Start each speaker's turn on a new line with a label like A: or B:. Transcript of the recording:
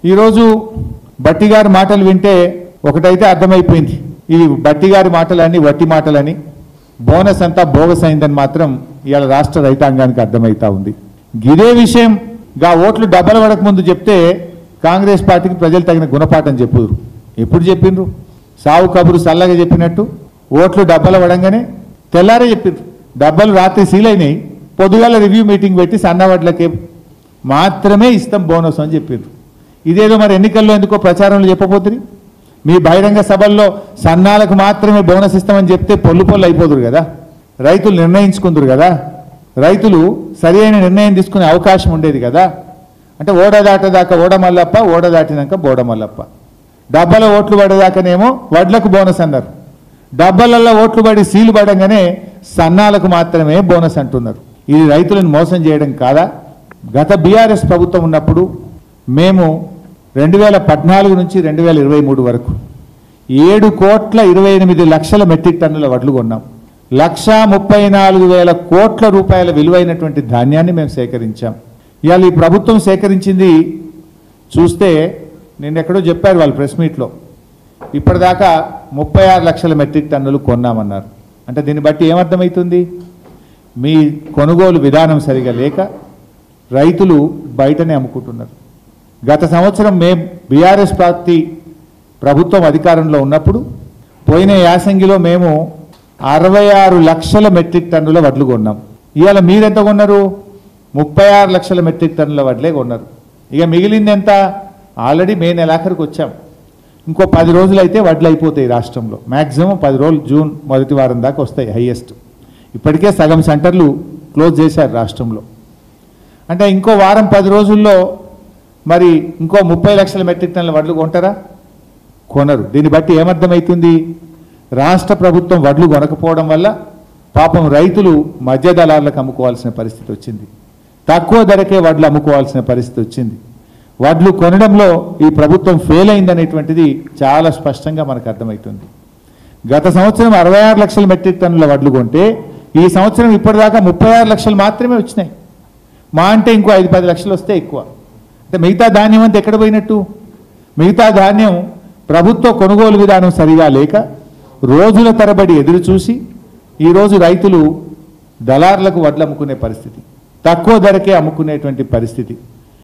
A: ఈరోజు బట్టి గారి మాటలు వింటే ఒకటైతే అర్థమైపోయింది, ఈ బట్టి గారి మాటలని వట్టి మాటలని, బోనస్ అంతా బోగస్ అయిందని మాత్రం ఇవాళ రాష్ట్ర రైతాంగానికి అర్థమవుతా ఉంది. ఇదే విషయం గా ఓట్లు డబ్బల పడక ముందు చెప్తే కాంగ్రెస్ పార్టీకి ప్రజలు తగిన గుణపాఠం చెప్పుదురు. ఎప్పుడు చెప్పిండ్రు? సావు కబురు సల్లగా చెప్పినట్టు ఓట్లు డబ్బల పడంగానే తెల్లారే చెప్పిండ్రు. డబ్బలు రాత్రి సీల్ అయినాయి, పొద్దుగాల రివ్యూ మీటింగ్ పెట్టి సన్నవడ్లకే మాత్రమే ఇస్తాం బోనస్ అని చెప్పిండ్రు. ఇదేదో మరి ఎన్నికల్లో ఎందుకో ప్రచారంలో చెప్పబోతుంది. మీ బహిరంగ సభల్లో సన్నాలకు మాత్రమే బోనస్ ఇస్తామని చెప్తే పొల్లు అయిపోదురు కదా, రైతులు నిర్ణయించుకుందరు కదా, రైతులు సరి అయిన నిర్ణయం తీసుకునే అవకాశం ఉండేది కదా. అంటే ఓడ దాటదాకా ఓడ మల్లప్ప, ఓడ దాటినాక బోడ మల్లప్ప. డబ్బల ఓట్లు పడేదాకానేమో వడ్లకు బోనస్ అన్నారు, డబ్బలలో ఓట్లు పడి సీలు పడంగానే సన్నాలకు మాత్రమే బోనస్ అంటున్నారు. ఇది రైతులను మోసం చేయడం కాదా? గత బీఆర్ఎస్ ప్రభుత్వం ఉన్నప్పుడు మేము 2014 నుంచి 2023 వరకు 7,28,00,000 మెట్రిక్ టన్నుల వడ్లు కొన్నాం. 1,34,000 కోట్ల రూపాయల విలువైనటువంటి ధాన్యాన్ని మేము సేకరించాం. ఇవాళ ఈ ప్రభుత్వం సేకరించింది చూస్తే నిన్న ఎక్కడో చెప్పారు వాళ్ళు ప్రెస్ మీట్లో, ఇప్పటిదాకా 36 లక్షల మెట్రిక్ టన్నులు కొన్నామన్నారు. అంటే దీన్ని బట్టి ఏమర్థమవుతుంది? మీ కొనుగోలు విధానం సరిగా లేక రైతులు బయటనే అమ్ముకుంటున్నారు. గత సంవత్సరం మేము బీఆర్ఎస్ పార్టీ ప్రభుత్వం అధికారంలో ఉన్నప్పుడు పోయిన యాసంగిలో మేము 66 లక్షల మెట్రిక్ టన్నుల వడ్లు కొన్నాం. ఇవాళ మీరెంత కొన్నారు? 36 లక్షల మెట్రిక్ టన్నుల వడ్లే కొన్నారు. ఇక మిగిలింది ఎంత? ఆల్రెడీ మే నెలాఖరికి వచ్చాం. ఇంకో 10 రోజులు అయితే వడ్లు అయిపోతాయి రాష్ట్రంలో. మ్యాక్సిమం 10 రోజులు, జూన్ మొదటి వారం దాకా వస్తాయి హైయెస్ట్. ఇప్పటికే సగం సెంటర్లు క్లోజ్ చేశారు రాష్ట్రంలో. అంటే ఇంకో వారం 10 రోజుల్లో మరి ఇంకో 30 లక్షల మెట్రిక్ టన్నుల వడ్లు కొంటారా? కొనరు. దీన్ని బట్టి ఏమర్థమవుతుంది? రాష్ట్ర ప్రభుత్వం వడ్లు కొనకపోవడం వల్ల పాపం రైతులు మధ్య దళారులకు అమ్ముకోవాల్సిన పరిస్థితి వచ్చింది, తక్కువ ధరకే వడ్లు అమ్ముకోవాల్సిన పరిస్థితి వచ్చింది. వడ్లు కొనడంలో ఈ ప్రభుత్వం ఫెయిల్ అయిందనేటువంటిది చాలా స్పష్టంగా మనకు అర్థమవుతుంది. గత సంవత్సరం 66 లక్షల మెట్రిక్ టన్నుల వడ్లు కొంటే ఈ సంవత్సరం ఇప్పటిదాకా 36 లక్షలు మాత్రమే వచ్చినాయి. మా అంటే ఇంకో 5-10 లక్షలు వస్తే ఎక్కువ. అంటే మిగతా ధాన్యం అంతా ఎక్కడ పోయినట్టు? మిగతా ధాన్యం ప్రభుత్వ కొనుగోలు విధానం సరిగా లేక రోజుల తరబడి ఎదురు చూసి ఈరోజు రైతులు దళారులకు వడ్లు అమ్ముకునే పరిస్థితి, తక్కువ ధరకే అమ్ముకునేటువంటి పరిస్థితి.